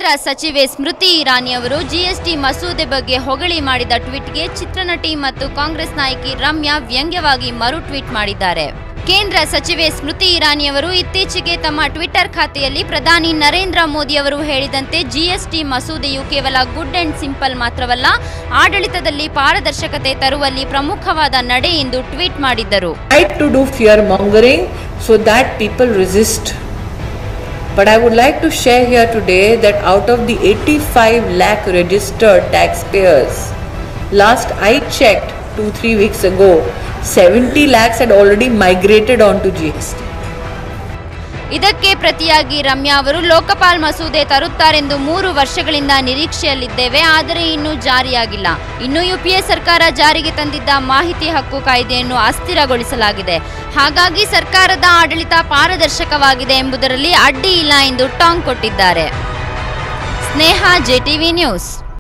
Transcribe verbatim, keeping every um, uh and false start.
ಕೇಂದ್ರ ಸಚಿವೆ ಸ್ಮೃತಿ ಇರಾನಿ ಅವರು ಜಿಎಸ್ಟಿ ಮಸೂದೆ ಬಗ್ಗೆ ಹೊಗಳಿ ಮಾಡಿದ ಟ್ವೀಟ್ಗೆ ಚಿತ್ರನಟಿ ಮತ್ತು ಕಾಂಗ್ರೆಸ್ ನಾಯಕಿ ರಮ್ಯಾ ವ್ಯಂಗ್ಯವಾಗಿ ಮರು ಟ್ವೀಟ್ ಮಾಡಿದ್ದಾರೆ. ಕೇಂದ್ರ ಸಚಿವೆ ಸ್ಮೃತಿ ಇರಾನಿ ಅವರು ಇತ್ತೀಚೆಗೆ ತಮ್ಮ ಟ್ವಿಟರ್ ಖಾತೆಯಲ್ಲಿ ಪ್ರಧಾನಿ ನರೇಂದ್ರ ಮೋದಿ ಅವರು ಹೇಳಿದಂತೆ ಜಿಎಸ್ಟಿ ಮಸೂದೆಯು ಕೇವಲ ಗುಡ್ ಅಂಡ್ ಸಿಂಪಲ್ ಮಾತ್ರವಲ್ಲ, ಆಡಳಿತದಲ್ಲಿ ಪಾರದರ್ಶಕತೆ ತರುವಲ್ಲಿ ಪ್ರಮುಖವಾದ ನಡೆ ಎಂದು ಟ್ವೀಟ್ ಮಾಡಿದ್ದರು. to do fear mongering so that people resist. But I would like to share here today that out of the eighty-five lakh registered taxpayers, last I checked two three weeks ago, seventy lakhs had already migrated onto G S T. ಇದಕ್ಕೆ ಪ್ರತಿಯಾಗಿ ರಮ್ಯಾ ಅವರು ಲೋಕಪಾಲ್ ಮಸೂದೆ ತರುತ್ತಾರೆಂದು ಮೂರು ವರ್ಷಗಳಿಂದ ನಿರೀಕ್ಷೆಯಲ್ಲಿದ್ದೇವೆ, ಆದರೆ ಇನ್ನೂ ಜಾರಿಯಾಗಿಲ್ಲ. ಇನ್ನು UPA ಸರ್ಕಾರ ಜಾರಿಗೆ ತಂದಿದ್ದ ಮಾಹಿತಿ ಹಕ್ಕು ಕಾಯ್ದೆಯನ್ನು ಅಸ್ಥಿರಗೊಳಿಸಲಾಗಿದೆ. ಹಾಗಾಗಿ ಸರ್ಕಾರದ ಆಡಳಿತ ಪಾರದರ್ಶಕವಾಗಿದೆ ಎಂಬುದರಲ್ಲಿ ಅಡ್ಡಿ ಇಲ್ಲ ಎಂದು ಟಾಂಗ್ ಕೊಟ್ಟಿದ್ದಾರೆ. Sneha, JTV news.